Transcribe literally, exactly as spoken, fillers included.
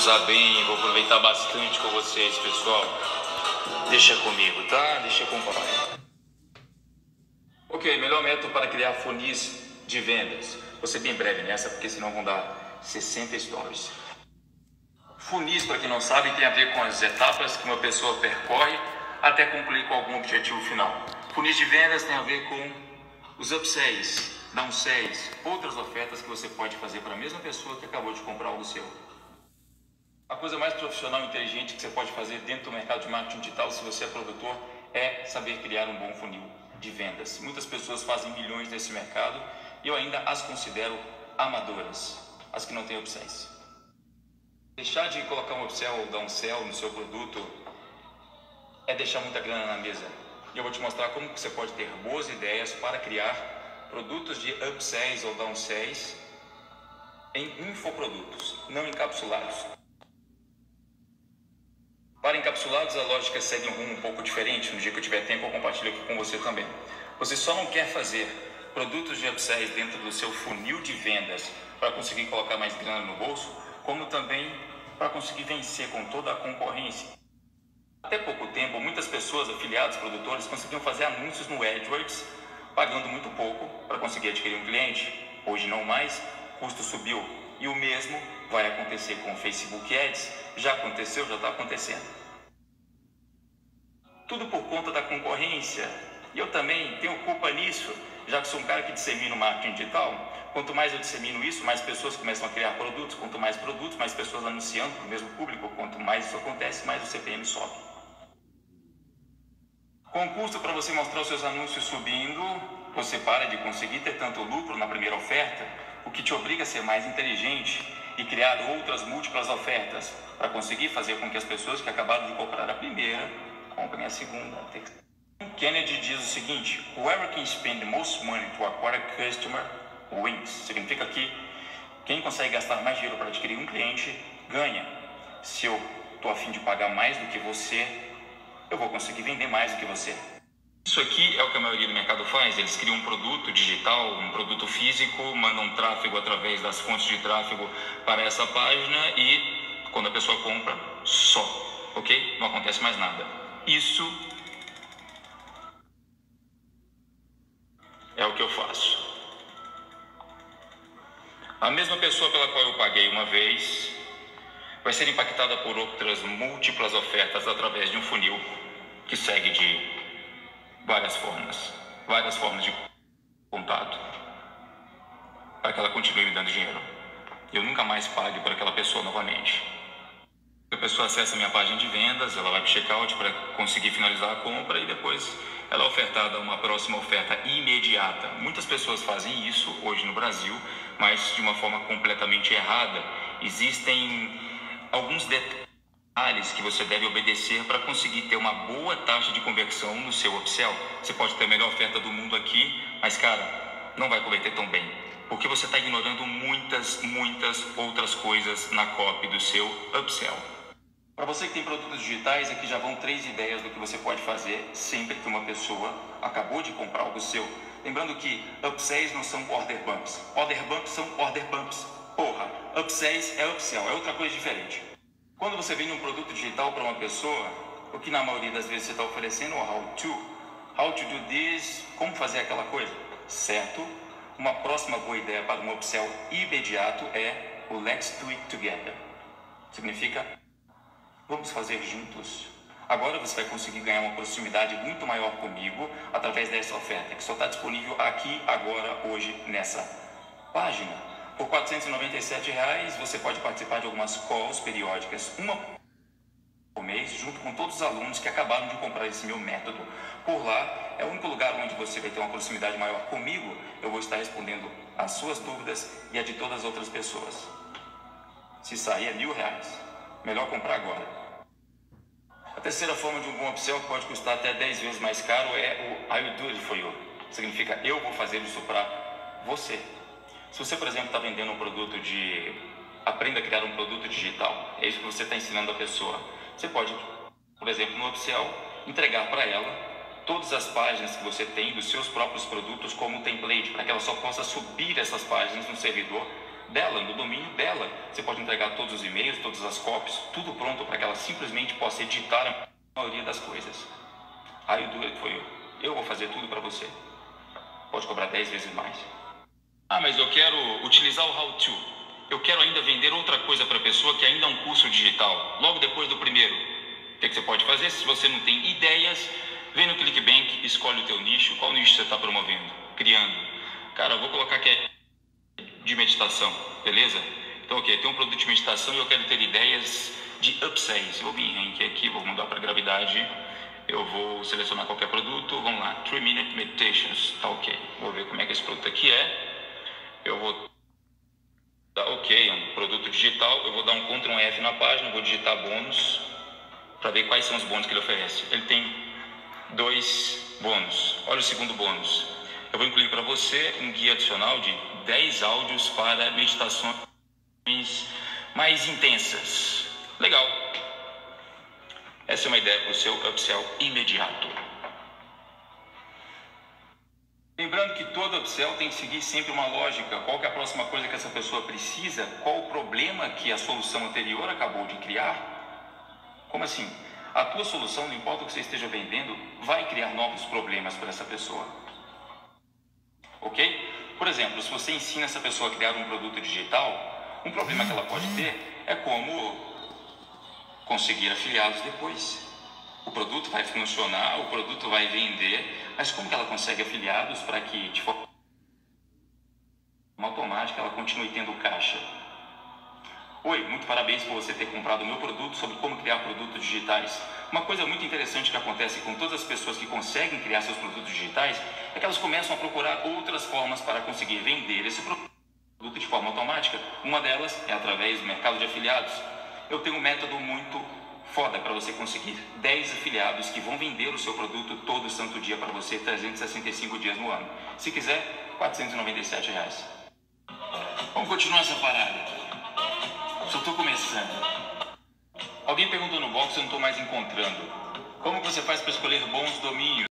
usar bem, vou aproveitar bastante com vocês, pessoal. Deixa comigo, tá? Deixa com o papai. Ok, melhor método para criar funis de vendas. Vou ser bem breve nessa, porque senão vão dar sessenta stories. Funis, para quem não sabe, tem a ver com as etapas que uma pessoa percorre até concluir com algum objetivo final. Funis de vendas tem a ver com os upsells, downsells, outras ofertas que você pode fazer para a mesma pessoa que acabou de comprar algo seu. A coisa mais profissional e inteligente que você pode fazer dentro do mercado de marketing digital, se você é produtor, é saber criar um bom funil de vendas. Muitas pessoas fazem milhões nesse mercado e eu ainda as considero amadoras, as que não têm upsells. Deixar de colocar um upsell ou downsell no seu produto é deixar muita grana na mesa. E eu vou te mostrar como você pode ter boas ideias para criar produtos de upsells ou downsells em infoprodutos, não encapsulados. Para encapsulados, a lógica segue um rumo um pouco diferente. No dia que eu tiver tempo, eu compartilho aqui com você também. Você só não quer fazer produtos de upsells dentro do seu funil de vendas para conseguir colocar mais grana no bolso, como também para conseguir vencer com toda a concorrência. Até pouco tempo, muitas pessoas, afiliados, produtores, conseguiam fazer anúncios no AdWords, pagando muito pouco para conseguir adquirir um cliente. Hoje não mais, o custo subiu. E o mesmo vai acontecer com o Facebook Ads. Já aconteceu, já está acontecendo. Tudo por conta da concorrência. E eu também tenho culpa nisso, já que sou um cara que dissemina o marketing digital. Quanto mais eu dissemino isso, mais pessoas começam a criar produtos. Quanto mais produtos, mais pessoas anunciando para o mesmo público. Quanto mais isso acontece, mais o C P M sobe. Com o custo para você mostrar os seus anúncios subindo, você para de conseguir ter tanto lucro na primeira oferta, o que te obriga a ser mais inteligente e criar outras múltiplas ofertas para conseguir fazer com que as pessoas que acabaram de comprar a primeira comprem a segunda, a terceira. Kennedy diz o seguinte: whoever can spend the most money to acquire a customer wins. Significa que quem consegue gastar mais dinheiro para adquirir um cliente ganha. Se eu estou a fim de pagar mais do que você, eu vou conseguir vender mais do que você. Isso aqui é o que a maioria do mercado faz. Eles criam um produto digital, um produto físico, mandam tráfego através das fontes de tráfego para essa página e quando a pessoa compra, só, ok? Não acontece mais nada. Isso é o que eu faço. A mesma pessoa pela qual eu paguei uma vez vai ser impactada por outras múltiplas ofertas através de um funil que segue de várias formas, várias formas de contato, para que ela continue me dando dinheiro. Eu nunca mais pague por aquela pessoa novamente. A pessoa acessa minha página de vendas, ela vai para o checkout para conseguir finalizar a compra e depois ela é ofertada uma próxima oferta imediata. Muitas pessoas fazem isso hoje no Brasil, mas de uma forma completamente errada. Existem alguns detalhes que você deve obedecer para conseguir ter uma boa taxa de conversão no seu upsell. Você pode ter a melhor oferta do mundo aqui, mas cara, não vai converter tão bem, porque você está ignorando muitas, muitas outras coisas na copy do seu upsell. Para você que tem produtos digitais, aqui já vão três ideias do que você pode fazer sempre que uma pessoa acabou de comprar algo seu. Lembrando que upsells não são order bumps. Order bumps são order bumps. Porra, upsells é upsell, é outra coisa diferente. Quando você vende um produto digital para uma pessoa, o que na maioria das vezes você está oferecendo é o how to. How to do this, como fazer aquela coisa, certo? Uma próxima boa ideia para um upsell imediato é o let's do it together. Significa, vamos fazer juntos. Agora você vai conseguir ganhar uma proximidade muito maior comigo através dessa oferta, que só está disponível aqui, agora, hoje, nessa página. Por quatrocentos e noventa e sete reais, você pode participar de algumas calls periódicas, uma por mês, junto com todos os alunos que acabaram de comprar esse meu método. Por lá, é o único lugar onde você vai ter uma proximidade maior comigo. Eu vou estar respondendo as suas dúvidas e a de todas as outras pessoas. Se sair é mil reais. Melhor comprar agora. A terceira forma de um bom upsell, que pode custar até dez vezes mais caro, é o I will do it for you. Significa, eu vou fazer isso para você. Se você, por exemplo, está vendendo um produto de... Aprenda a criar um produto digital. É isso que você está ensinando a pessoa. Você pode, por exemplo, no upsell, entregar para ela todas as páginas que você tem dos seus próprios produtos como template, para que ela só possa subir essas páginas no servidor dela, no domínio dela. Você pode entregar todos os e-mails, todas as copies, tudo pronto para que ela simplesmente possa editar a maioria das coisas. Aí o do it for you. Eu vou fazer tudo para você. Pode cobrar dez vezes mais. Ah, mas eu quero utilizar o how to. Eu quero ainda vender outra coisa para a pessoa que ainda é um curso digital, logo depois do primeiro. O que, é que você pode fazer? Se você não tem ideias, vem no ClickBank, escolhe o teu nicho. Qual nicho você está promovendo? Criando. Cara, eu vou colocar aqui de meditação, beleza? Então, ok, tem um produto de meditação e eu quero ter ideias de upsells. Eu vou vir rank aqui, vou mudar para gravidade. Eu vou selecionar qualquer produto. Vamos lá, three minute meditations. Tá ok. Vou ver como é que esse produto aqui é. Eu vou dar ok, é um produto digital. Eu vou dar um Ctrl F na página, vou digitar bônus para ver quais são os bônus que ele oferece. Ele tem dois bônus. Olha o segundo bônus. Eu vou incluir para você um guia adicional de dez áudios para meditações mais intensas. Legal. Essa é uma ideia para o seu upsell imediato. Lembrando que todo upsell tem que seguir sempre uma lógica. Qual que é a próxima coisa que essa pessoa precisa? Qual o problema que a solução anterior acabou de criar? Como assim? A tua solução, não importa o que você esteja vendendo, vai criar novos problemas para essa pessoa. Ok? Por exemplo, se você ensina essa pessoa a criar um produto digital, um problema que ela pode ter é como conseguir afiliados depois. O produto vai funcionar, o produto vai vender, mas como que ela consegue afiliados para que, de forma automática, ela continue tendo caixa? Oi, muito parabéns por você ter comprado o meu produto sobre como criar produtos digitais. Uma coisa muito interessante que acontece com todas as pessoas que conseguem criar seus produtos digitais é que elas começam a procurar outras formas para conseguir vender esse produto de forma automática. Uma delas é através do mercado de afiliados. Eu tenho um método muito foda para você conseguir dez afiliados que vão vender o seu produto todo santo dia para você, trezentos e sessenta e cinco dias no ano. Se quiser, quatrocentos e noventa e sete reais. Vamos continuar essa parada aqui. Só estou começando. Alguém perguntou no box, eu não estou mais encontrando. Como você faz para escolher bons domínios?